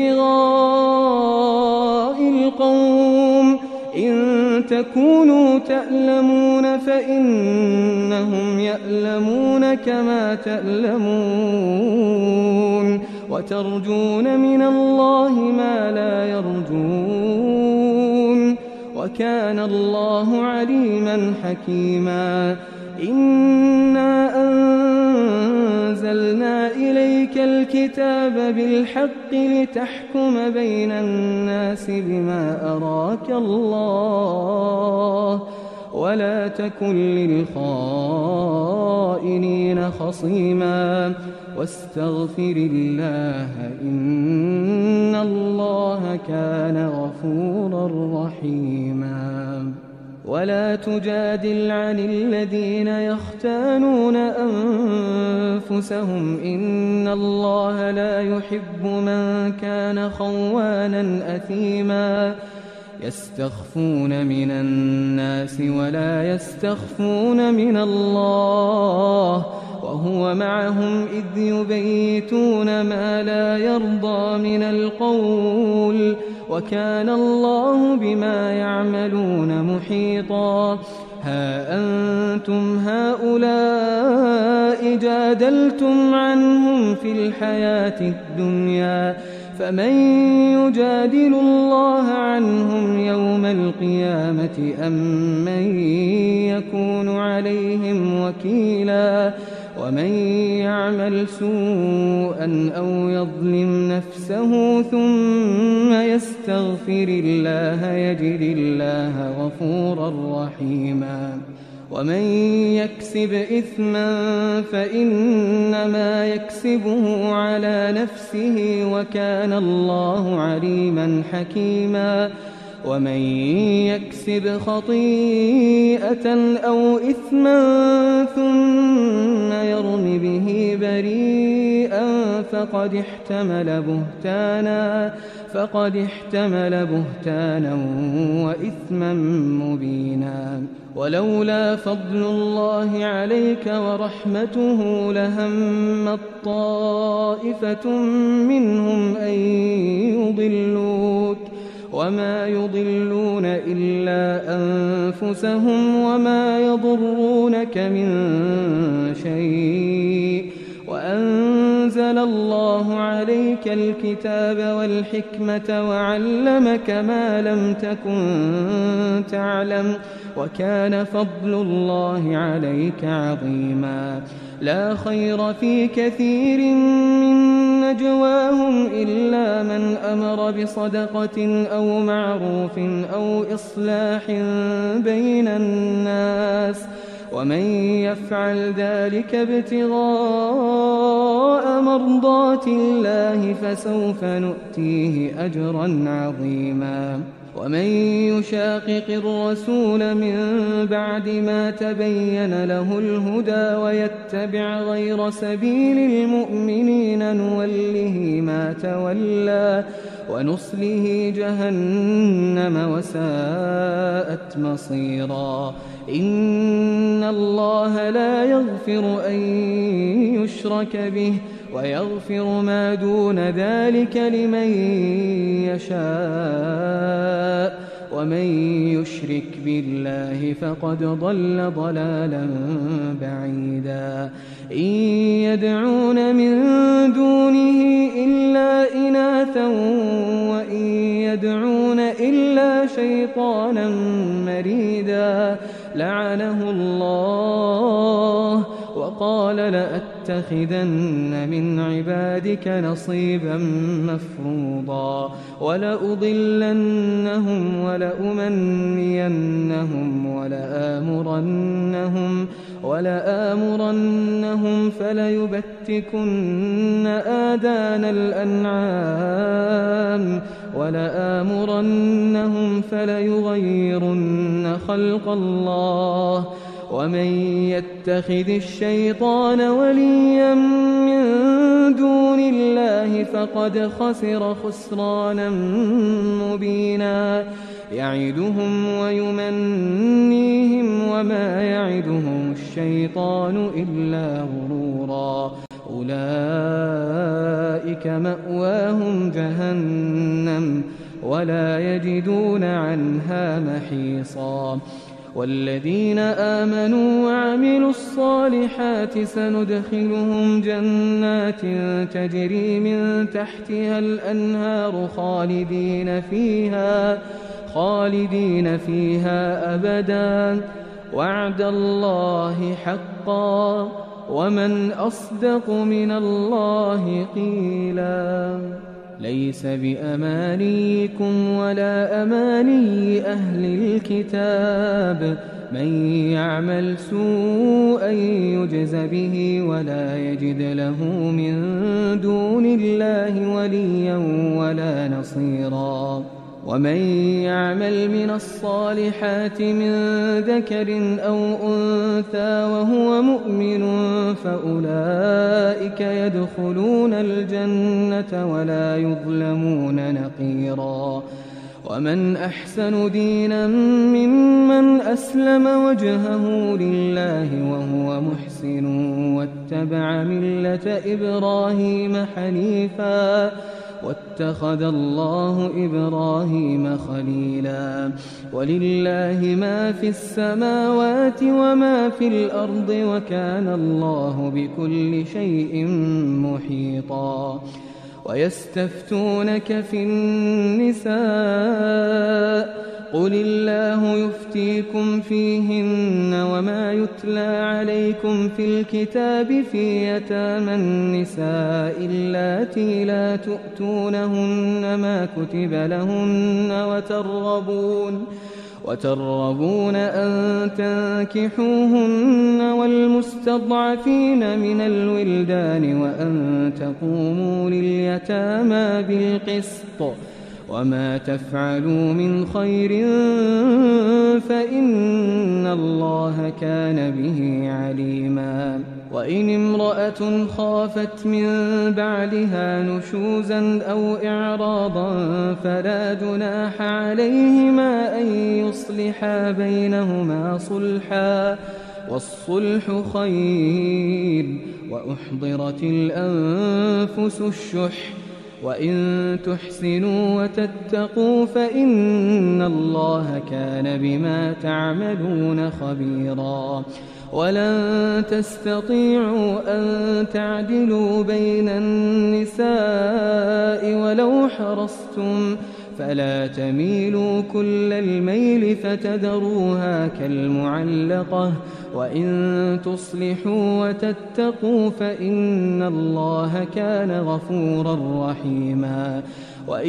ابتغاء القوم إن تكونوا تألمون فإنهم يألمون كما تألمون وترجون من الله ما لا يرجون وكان الله عليما حكيما. إنا أنزلنا إليك الكتاب بالحق لتحكم بين الناس بما أراك الله ولا تكن للخائنين خصيما واستغفر الله إن الله كان غفورا رحيما. ولا تجادل عن الذين يختانون أنفسهم إن الله لا يحب من كان خوانا أثيما. يستخفون من الناس ولا يستخفون من الله وهو معهم إذ يبيتون ما لا يرضى من القول وكان الله بما يعملون محيطا. ها أنتم هؤلاء جادلتم عنهم في الحياة الدنيا فمن يجادل الله عنهم يوم القيامة أم من يكون عليهم وكيلا. ومن يعمل سوءا أو يظلم نفسه ثم يستغفر الله يجد الله غفورا رحيما. ومن يكسب إثما فإنما يكسبه على نفسه وكان الله عليما حكيما. ومن يكسب خطيئة أو إثما ثم يرم به بريئا فقد احتمل بهتانا فقد احتمل بهتانا وإثما مبينا. ولولا فضل الله عليك ورحمته لهمت طائفة منهم أن يضلوك وما يضلون إلا أنفسهم وما يضرونك من شيء. وأنزل الله عليك الكتاب والحكمة وعلمك ما لم تكن تعلم وكان فضل الله عليك عظيما. لا خير في كثير من نجواهم إلا من أمر بصدقة أو معروف أو إصلاح بين الناس ومن يفعل ذلك ابتغاء مرضات الله فسوف نؤتيه أجرا عظيما. ومن يشاقق الرسول من بعد ما تبين له الهدى ويتبع غير سبيل المؤمنين نوله ما تولى ونصله جهنم وساءت مصيرا. إن الله لا يغفر أن يشرك به ويغفر ما دون ذلك لمن يشاء ومن يشرك بالله فقد ضل ضلالا بعيدا. إن يدعون من دونه إلا إناثا وإن يدعون إلا شيطانا مريدا لعنه الله وقال لأتخذن من عبادك نصيبا مفروضا ولأضلنهم ولأمنينهم ولآمرنهم ولآمرنهم فليبتكن آذان الأنعام ولآمرنهم فليغيرن خلق الله ومن يتخذ الشيطان وليا من دون الله فقد خسر خسرانا مبينا. يعدهم ويمنيهم وما يعدهم الشيطان إلا غرورا. أولئك مأواهم جهنم ولا يجدون عنها محيصا. والذين آمنوا وعملوا الصالحات سندخلهم جنات تجري من تحتها الأنهار خالدين فيها خالدين فيها أبدا وعد الله حقا ومن أصدق من الله قيلا. ليس بأمانيكم ولا أماني أهل الكتاب من يعمل سوءا يجز به ولا يجد له من دون الله وليا ولا نصيرا. ومن يعمل من الصالحات من ذكر أو أنثى وهو مؤمن فأولئك يدخلون الجنة ولا يظلمون نقيرا. ومن أحسن دينا ممن أسلم وجهه لله وهو محسن واتبع ملة إبراهيم حنيفا واتخذ الله إبراهيم خليلا. ولله ما في السماوات وما في الأرض وكان الله بكل شيء محيطا. ويستفتونك في النساء قل الله يفتيكم فيهن وما يتلى عليكم في الكتاب في يتامى النساء اللاتي لا تؤتونهن ما كتب لهن وترغبون وترغبون أن تنكحوهن والمستضعفين من الولدان وأن تقوموا لليتامى بالقسط وما تفعلوا من خير فإن الله كان به عليما. وإن امرأة خافت من بعدها نشوزا أو إعراضا فلا جناح عليهما أن يصلحا بينهما صلحا والصلح خير وأحضرت الأنفس الشح وإن تحسنوا وتتقوا فإن الله كان بما تعملون خبيرا. ولن تستطيعوا أن تعدلوا بين النساء ولو حرصتم فلا تميلوا كل الميل فتذروها كالمعلقة وإن تصلحوا وتتقوا فإن الله كان غفورا رحيما. وإن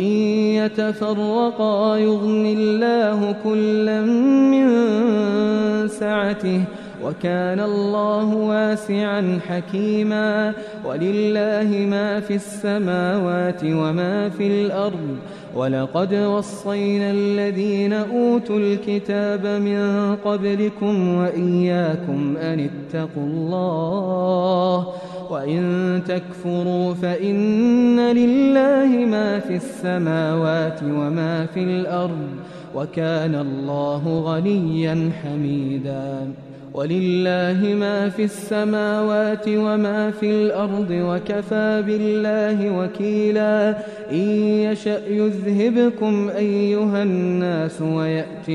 يتفرقا يغن الله كلا من سعته وكان الله واسعا حكيما ولله ما في السماوات وما في الأرض ولقد وصينا الذين أوتوا الكتاب من قبلكم وإياكم أن اتقوا الله وإن تكفروا فإن لله ما في السماوات وما في الأرض وكان الله غنيا حميدا ولله ما في السماوات وما في الأرض وكفى بالله وكيلا إن يشأ يذهبكم أيها الناس ويأت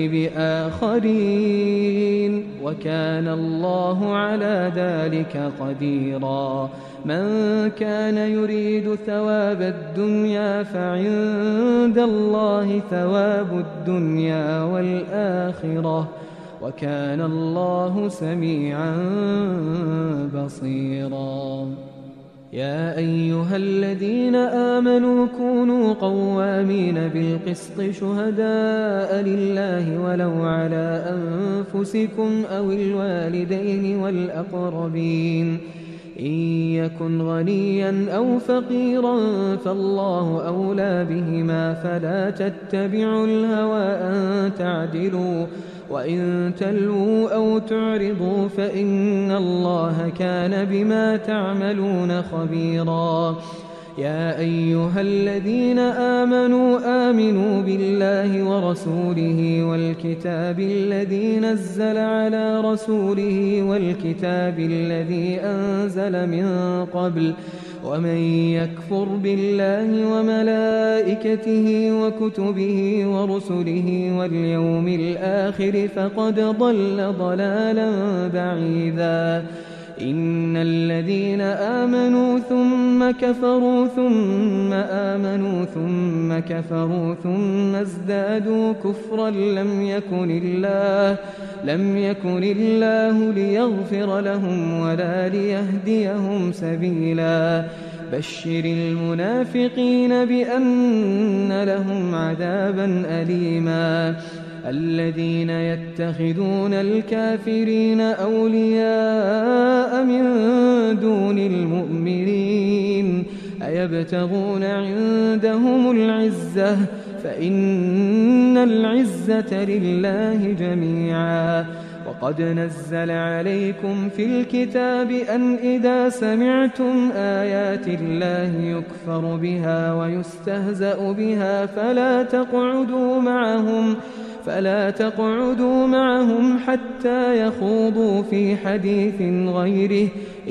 بآخرين وكان الله على ذلك قديرا من كان يريد ثواب الدنيا فعند الله ثواب الدنيا والآخرة وكان الله سميعا بصيرا يا أيها الذين آمنوا كونوا قوامين بالقسط شهداء لله ولو على أنفسكم أو الوالدين والأقربين إن يكن غنيا أو فقيرا فالله أولى بهما فلا تتبعوا الهوى أن تعدلوا وإن تلووا أو تعرضوا فإن الله كان بما تعملون خبيرا يا أيها الذين آمنوا آمنوا بالله ورسوله والكتاب الذي نزل على رسوله والكتاب الذي أنزل من قبل ومن يكفر بالله وملائكته وكتبه ورسله واليوم الآخر فقد ضل ضلالا بعيدا إن الذين آمنوا ثم كفروا ثم آمنوا ثم كفروا ثم ازدادوا كفرا لم يكن الله لم يكن الله ليغفر لهم ولا ليهديهم سبيلا بشر المنافقين بأن لهم عذابا أليما الذين يتخذون الكافرين أولياء من دون المؤمنين أيبتغون عندهم العزة فإن العزة لله جميعا وقد نزل عليكم في الكتاب أن إذا سمعتم آيات الله يكفر بها ويستهزأ بها فلا تقعدوا معهم فلا تقعدوا معهم حتى يخوضوا في حديث غيره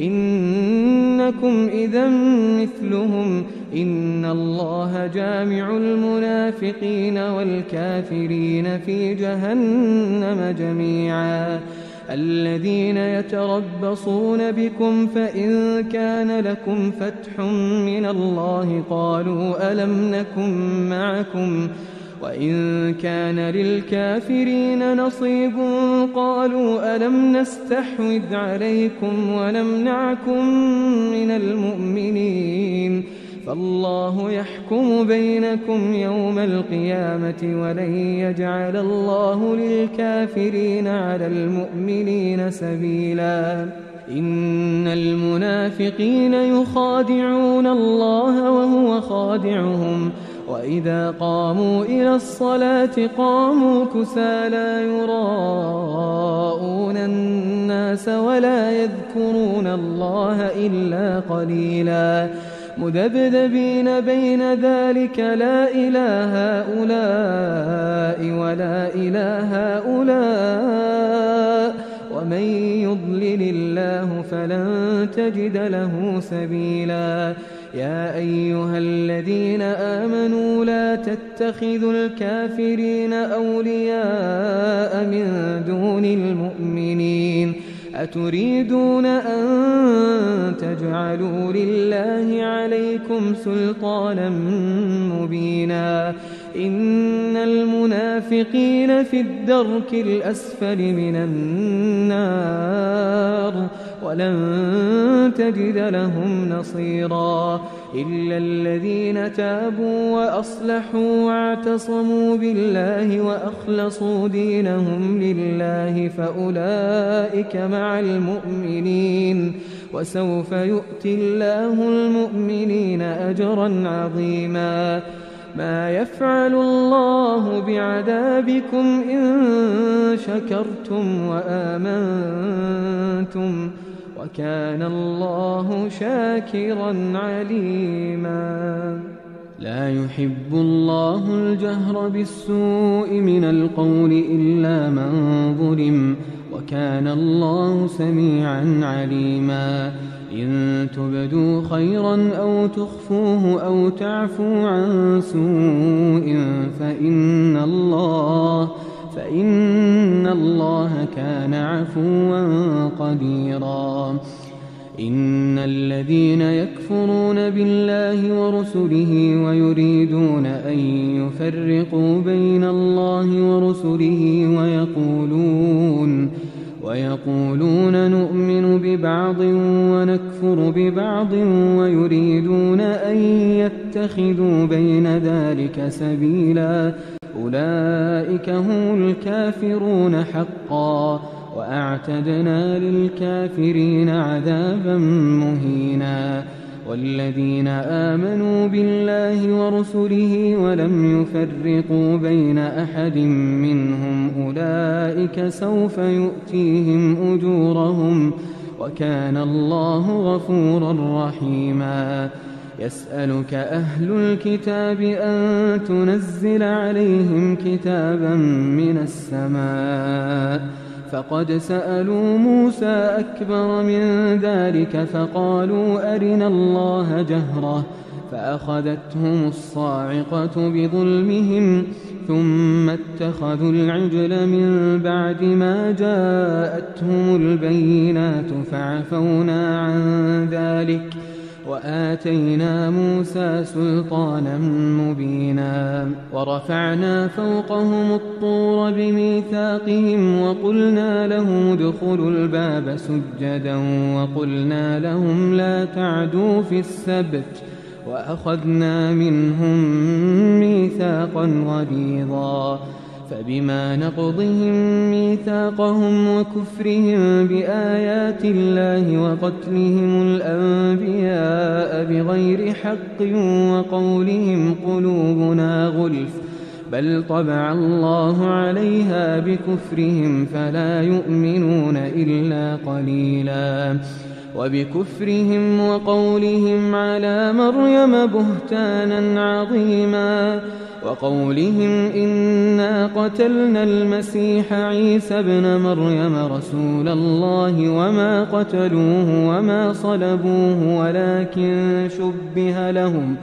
إنكم إذا مثلهم إن الله جامع المنافقين والكافرين في جهنم جميعا الذين يتربصون بكم فإن كان لكم فتح من الله قالوا ألم نكن معكم وإن كان للكافرين نصيب قالوا ألم نستحوذ عليكم ونمنعكم من المؤمنين فالله يحكم بينكم يوم القيامة ولن يجعل الله للكافرين على المؤمنين سبيلا إن المنافقين يخادعون الله وهو خادعهم وإذا قاموا إلى الصلاة قاموا كسالى يراءون الناس ولا يذكرون الله إلا قليلا مذبذبين بين ذلك لا إله هؤلاء ولا إله هؤلاء ومن يضلل الله فلن تجد له سبيلا يا أيها الذين آمنوا لا تتخذوا الكافرين أولياء من دون المؤمنين أتريدون أن تجعلوا لله عليكم سلطانا مبينا إن المنافقين في الدرك الأسفل من النار ولن تجد لهم نصيرا إلا الذين تابوا وأصلحوا واعتصموا بالله وأخلصوا دينهم لله فأولئك مع المؤمنين وسوف يؤتي الله المؤمنين أجرا عظيما ما يفعل الله بعذابكم إن شكرتم وآمنتم وكان الله شاكرا عليما لا يحب الله الجهر بالسوء من القول إلا من ظلم وكان الله سميعا عليما إن تبدوا خيرا أو تخفوه أو تعفوا عن سوء فإن الله فإن الله كان عفوا قديرا إن الذين يكفرون بالله ورسله ويريدون أن يفرقوا بين الله ورسله ويقولون ويقولون نؤمن ببعض ونكفر ببعض ويريدون أن يتخذوا بين ذلك سبيلا أولئك هم الكافرون حقا وأعتدنا للكافرين عذابا مهينا والذين آمنوا بالله ورسله ولم يفرقوا بين أحد منهم أولئك سوف يؤتيهم أجورهم وكان الله غفورا رحيما يسألك أهل الكتاب أن تنزل عليهم كتابا من السماء فقد سألوا موسى أكبر من ذلك فقالوا أرنا الله جهرة فأخذتهم الصاعقة بظلمهم ثم اتخذوا العجل من بعد ما جاءتهم البينات فعفونا عن ذلك وآتينا موسى سلطانا مبينا ورفعنا فوقهم الطور بميثاقهم وقلنا لهم ادخلوا الباب سجدا وقلنا لهم لا تعدوا في السبت وأخذنا منهم ميثاقا غليظا فبما نقضهم ميثاقهم وكفرهم بآيات الله وقتلهم الأنبياء بغير حق وقولهم قلوبنا غلف بل طبع الله عليها بكفرهم فلا يؤمنون إلا قليلا وبكفرهم وقولهم على مريم بهتانا عظيما وقولهم إنا قتلنا المسيح عيسى ابن مريم رسول الله وما قتلوه وما صلبوه ولكن شبه لهم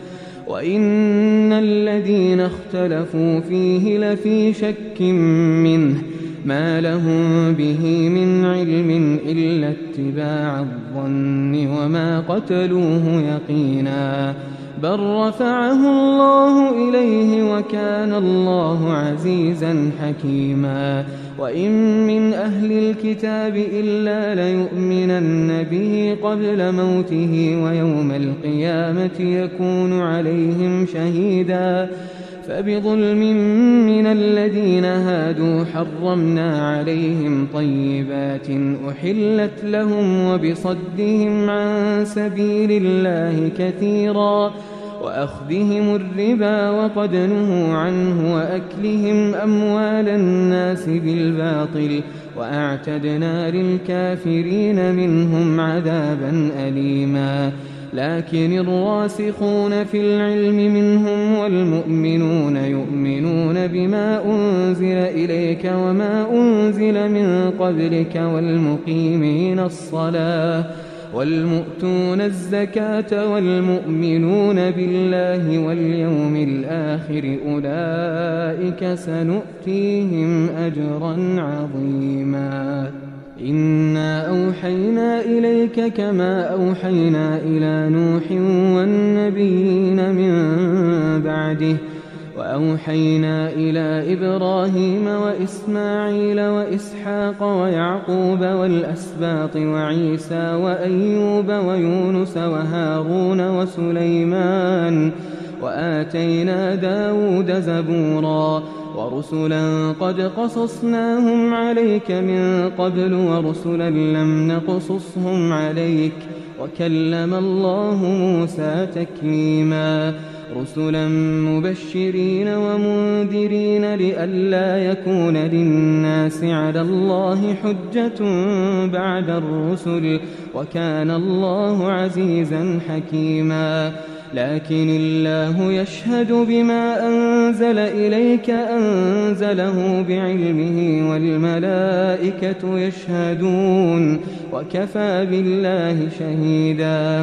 وإن الذين اختلفوا فيه لفي شك منه ما لهم به من علم إلا اتباع الظن وما قتلوه يقينا بل رفعه الله إليه وكان الله عزيزا حكيما وإن من أهل الكتاب إلا ليؤمنن به قبل موته ويوم القيامة يكون عليهم شهيدا فبظلم من الذين هادوا حرمنا عليهم طيبات أحلت لهم وبصدهم عن سبيل الله كثيرا وأخذهم الربا وقد نهوا عنه وأكلهم أموال الناس بالباطل وأعتدنا للكافرين منهم عذابا أليما لكن الراسخون في العلم منهم والمؤمنون يؤمنون بما أنزل إليك وما أنزل من قبلك والمقيمين الصلاة والمؤتون الزكاة والمؤمنون بالله واليوم الآخر أولئك سنؤتيهم أجرا عظيما إنا أوحينا إليك كما أوحينا إلى نوح والنبيين من بعده وأوحينا إلى إبراهيم وإسماعيل وإسحاق ويعقوب والأسباط وعيسى وأيوب ويونس وهارون وسليمان وآتينا داود زبورا ورسلا قد قصصناهم عليك من قبل ورسلا لم نقصصهم عليك وكلم الله موسى تكليما رسلا مبشرين ومنذرين لئلا يكون للناس على الله حجة بعد الرسل وكان الله عزيزا حكيما لكن الله يشهد بما أنزل إليك أنزله بعلمه والملائكة يشهدون وكفى بالله شهيدا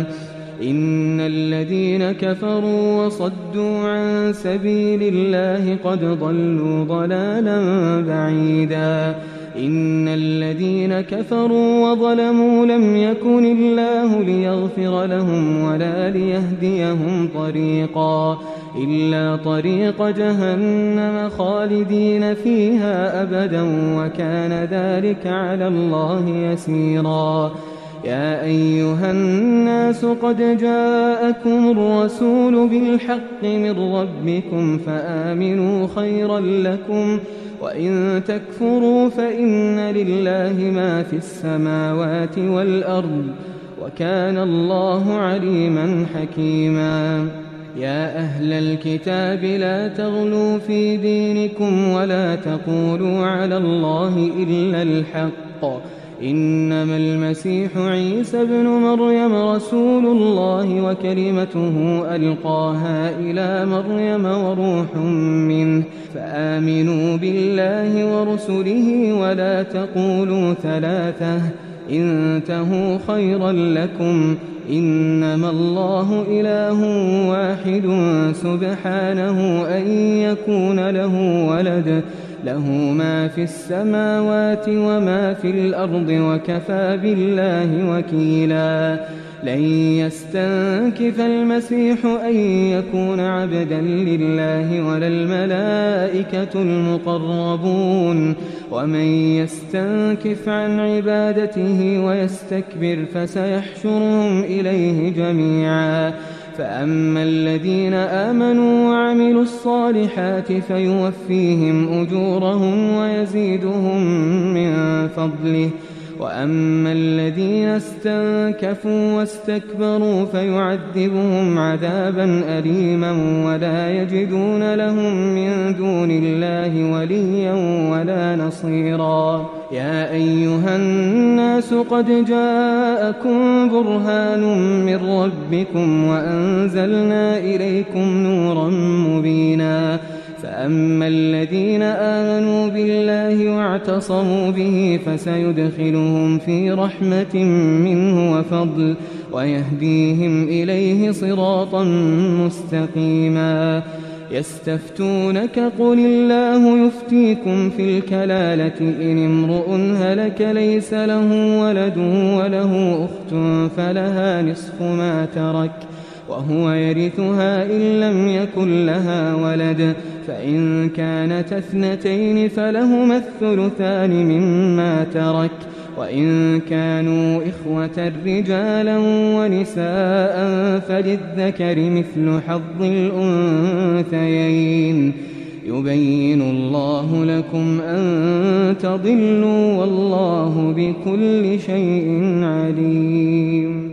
إن الذين كفروا وصدوا عن سبيل الله قد ضلوا ضلالا بعيدا إن الذين كفروا وظلموا لم يكن الله ليغفر لهم ولا ليهديهم طريقا إلا طريق جهنم خالدين فيها أبدا وكان ذلك على الله يسيرا يا أيها الناس قد جاءكم الرسول بالحق من ربكم فآمنوا خيرا لكم وإن تكفروا فإن لله ما في السماوات والأرض وكان الله عليما حكيما يا أهل الكتاب لا تغلوا في دينكم ولا تقولوا على الله إلا الحق إنما المسيح عيسى ابن مريم رسول الله وكلمته ألقاها إلى مريم وروح منه فآمنوا بالله ورسله ولا تقولوا ثلاثة انتهوا خيرا لكم إنما الله إله واحد سبحانه أن يكون له ولد له ما في السماوات وما في الأرض وكفى بالله وكيلا لن يستنكف المسيح أن يكون عبدا لله ولا الملائكة المقربون ومن يستنكف عن عبادته ويستكبر فسيحشرهم إليه جميعا فأما الذين آمنوا وعملوا الصالحات فيوفيهم أجورهم ويزيدهم من فضله وأما الذين استنكفوا واستكبروا فيعذبهم عذابا أليما ولا يجدون لهم من دون الله وليا ولا نصيرا يا أيها الناس قد جاءكم برهان من ربكم وأنزلنا إليكم نورا مبينا فأما الذين آمنوا بالله واعتصموا به فسيدخلهم في رحمة منه وفضل ويهديهم إليه صراطا مستقيما يستفتونك قل الله يفتيكم في الكلالة إن امرؤ هلك ليس له ولد وله أخت فلها نصف ما ترك وهو يرثها إن لم يكن لها ولد فإن كانت اثنتين فلهما الثلثان مما ترك وإن كانوا إخوة رجالا ونساء فللذكر مثل حظ الأنثيين يبين الله لكم أن تضلوا والله بكل شيء عليم.